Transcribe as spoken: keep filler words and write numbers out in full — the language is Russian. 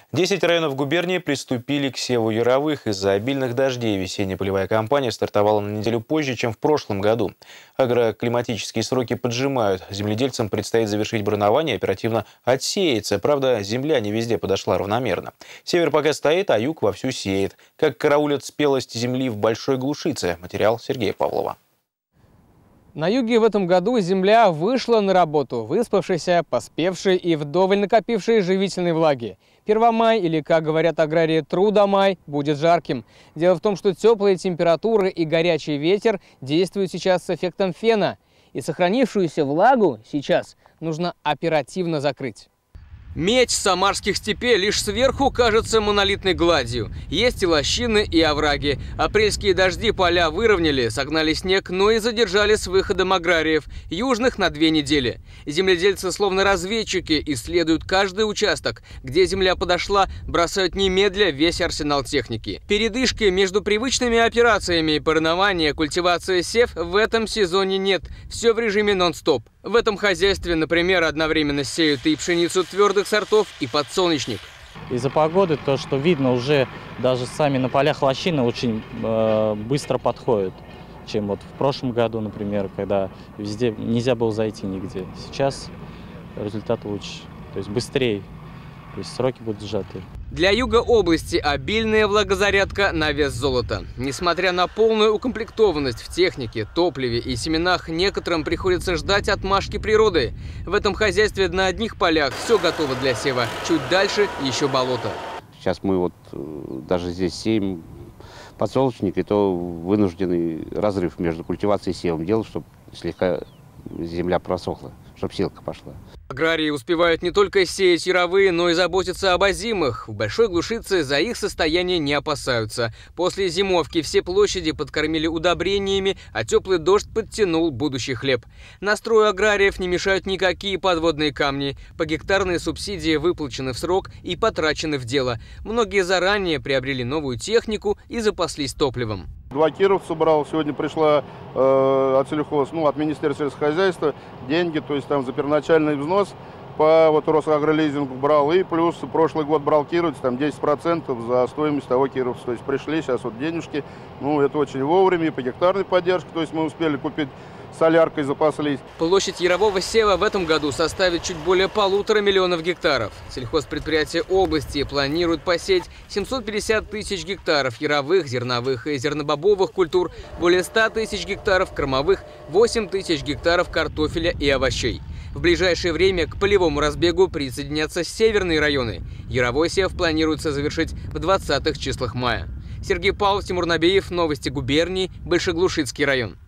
Десять районов губернии приступили к севу яровых. Из-за обильных дождей весенняя полевая кампания стартовала на неделю позже, чем в прошлом году. Агроклиматические сроки поджимают. Земледельцам предстоит завершить бронование и оперативно отсеяться. Правда, земля не везде подошла равномерно. Север пока стоит, а юг вовсю сеет. Как караулят спелость земли в Большой Глушице. Материал Сергея Павлова. На юге в этом году земля вышла на работу, выспавшаяся, поспевшая и вдоволь накопившая живительной влаги. Первомай, или, как говорят аграрии, трудомай, будет жарким. Дело в том, что теплые температуры и горячий ветер действуют сейчас с эффектом фена. И сохранившуюся влагу сейчас нужно оперативно закрыть. Медь самарских степей лишь сверху кажется монолитной гладью. Есть и лощины, и овраги. Апрельские дожди поля выровняли, согнали снег, но и задержали с выходом аграриев, южных на две недели. Земледельцы, словно разведчики, исследуют каждый участок. Где земля подошла, бросают немедля весь арсенал техники. Передышки между привычными операциями парнования, культивация сев в этом сезоне нет. Все в режиме нон-стоп. В этом хозяйстве, например, одновременно сеют и пшеницу твердых сортов, и подсолнечник. Из-за погоды то, что видно уже даже сами на полях лощины очень э, быстро подходят, чем вот в прошлом году, например, когда везде нельзя было зайти нигде. Сейчас результат лучше, то есть быстрее, то есть сроки будут сжаты. Для юга области обильная влагозарядка на вес золота. Несмотря на полную укомплектованность в технике, топливе и семенах, некоторым приходится ждать отмашки природы. В этом хозяйстве на одних полях все готово для сева, чуть дальше еще болото. Сейчас мы вот даже здесь сеем подсолнечник, и то вынужденный разрыв между культивацией и севом делать, чтобы слегка земля просохла, чтобы силка пошла. Аграрии успевают не только сеять яровые, но и заботиться об озимых. В Большой Глушице за их состояние не опасаются. После зимовки все площади подкормили удобрениями, а теплый дождь подтянул будущий хлеб. Настрою аграриев не мешают никакие подводные камни. Погектарные субсидии выплачены в срок и потрачены в дело. Многие заранее приобрели новую технику и запаслись топливом. Два кировца брал, сегодня пришла э, от сельхоз, ну, от Министерства сельскохозяйства деньги, то есть там за первоначальный взнос по вот Росагролизингу брал, и плюс прошлый год брал кировец, там десять процентов за стоимость того кировца, то есть пришли сейчас вот денежки, ну, это очень вовремя, и по гектарной поддержке, то есть мы успели купить соляркой, запаслись. Площадь ярового сева в этом году составит чуть более полутора миллионов гектаров. Сельхозпредприятия области планируют посеять семьсот пятьдесят тысяч гектаров яровых, зерновых и зернобобовых культур, более ста тысяч гектаров кормовых, восемь тысяч гектаров картофеля и овощей. В ближайшее время к полевому разбегу присоединятся северные районы. Яровой сев планируется завершить в двадцатых числах мая. Сергей Павлов, Тимур Набиев, новости губернии, Большеглушицкий район.